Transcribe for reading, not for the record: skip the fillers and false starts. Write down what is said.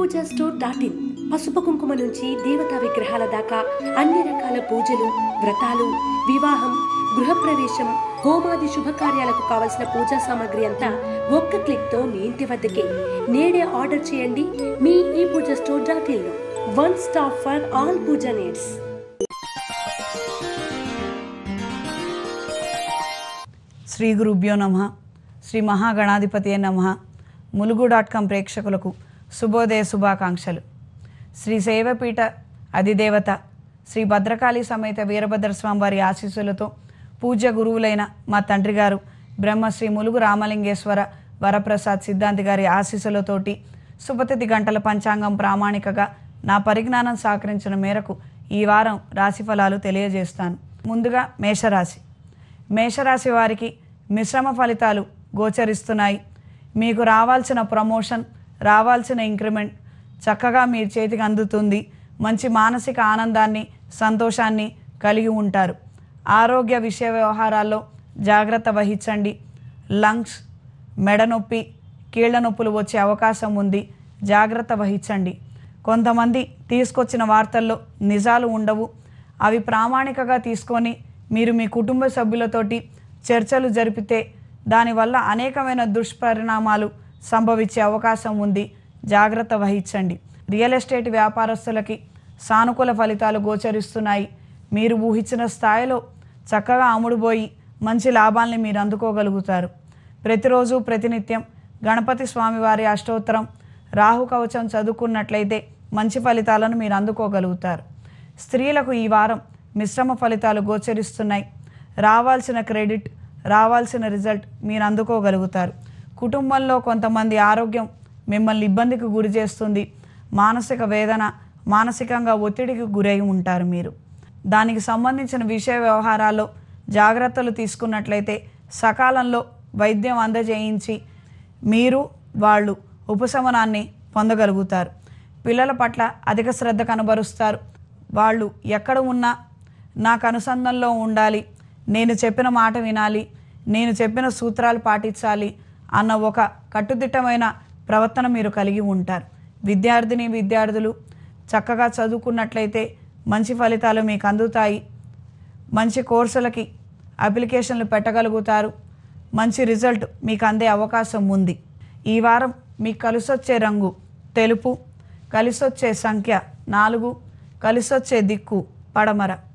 Store.in పసుపు కుంకుమ నుంచి దేవతా విగ్రహాల దాకా అన్ని రకాల పూజలు, వ్రతాలు, వివాహం, గృహప్రవేశం, హోమాది శుభకార్యాలకు కావలసిన పూజా సామాగ్రి అంతా ఒక్క క్లిక్ తో మీ ఇంటి వద్దకే. నేడే ఆర్డర్ చేయండి మీ ఈ పూజ Store.in లో. One stop for all puja needs. శ్రీ గురుభ్యో నమః. శ్రీ మహాగణాధిపతియే నమః. ములుగు.com ప్రేక్షకులకు శుభోదయ శుభాకాంక్షలు. శ్రీ శైవపీఠ అధిదేవత శ్రీ భద్రకాళి సమేత వీరభద్రస్వామి వారి ఆశీస్సులతో పూజ్య గురువులైన మా తండ్రి గారు బ్రహ్మశ్రీ ములుగు రామలింగేశ్వర వరప్రసాద్ సిద్ధాంతి గారి ఆశీస్సులతోటి శుభతిథి గంటల పంచాంగం ప్రామాణికగా నా పరిజ్ఞానం సహకరించిన మేరకు ఈ వారం రాశి ఫలాలు తెలియజేస్తాను. ముందుగా మేషరాశి. మేషరాశి వారికి మిశ్రమ ఫలితాలు గోచరిస్తున్నాయి. మీకు రావాల్సిన ప్రమోషన్, రావాల్సిన ఇంక్రిమెంట్ చక్కగా మీ చేతికి అందుతుంది. మంచి మానసిక ఆనందాన్ని, సంతోషాన్ని కలిగి ఉంటారు. ఆరోగ్య విషయ వ్యవహారాల్లో జాగ్రత్త వహించండి. లంగ్స్, మెడ నొప్పి, కీళ్ల నొప్పులు వచ్చే అవకాశం ఉంది. జాగ్రత్త వహించండి. కొంతమంది తీసుకొచ్చిన వార్తల్లో నిజాలు ఉండవు. అవి ప్రామాణికంగా తీసుకొని మీరు మీ కుటుంబ సభ్యులతోటి చర్చలు జరిపితే దానివల్ల అనేకమైన దుష్పరిణామాలు సంభవించే అవకాశం ఉంది. జాగ్రత్త వహించండి. రియల్ ఎస్టేట్ వ్యాపారస్తులకి సానుకూల ఫలితాలు గోచరిస్తున్నాయి. మీరు ఊహించిన స్థాయిలో చక్కగా అమ్ముడుపోయి మంచి లాభాల్ని మీరు అందుకోగలుగుతారు. ప్రతిరోజు ప్రతినిత్యం గణపతి స్వామివారి అష్టోత్తరం, రాహు కవచం చదువుకున్నట్లయితే మంచి ఫలితాలను మీరు అందుకోగలుగుతారు. స్త్రీలకు ఈ వారం మిశ్రమ ఫలితాలు గోచరిస్తున్నాయి. రావాల్సిన క్రెడిట్, రావాల్సిన రిజల్ట్ మీరు అందుకోగలుగుతారు. కుటుంబంలో కొంతమంది ఆరోగ్యం మిమ్మల్ని ఇబ్బందికి గురి చేస్తుంది. మానసిక వేదన, మానసికంగా ఒత్తిడికి గురై ఉంటారు. మీరు దానికి సంబంధించిన విషయ వ్యవహారాల్లో జాగ్రత్తలు తీసుకున్నట్లయితే సకాలంలో వైద్యం అందజేయించి మీరు వాళ్ళు ఉపశమనాన్ని పొందగలుగుతారు. పిల్లల పట్ల అధిక శ్రద్ధ కనబరుస్తారు. వాళ్ళు ఎక్కడ ఉన్నా నాకు అనుసంధానంలో ఉండాలి, నేను చెప్పిన మాట వినాలి, నేను చెప్పిన సూత్రాలు పాటించాలి అన్న ఒక కట్టుదిట్టమైన ప్రవర్తన మీరు కలిగి ఉంటారు. విద్యార్థులు చక్కగా చదువుకున్నట్లయితే మంచి ఫలితాలు మీకు అందుతాయి. మంచి కోర్సులకి అప్లికేషన్లు పెట్టగలుగుతారు. మంచి రిజల్ట్ మీకు అందే అవకాశం ఉంది. ఈ వారం మీకు కలిసొచ్చే రంగు తెలుపు, కలిసొచ్చే సంఖ్య 4, కలిసొచ్చే దిక్కు పడమర.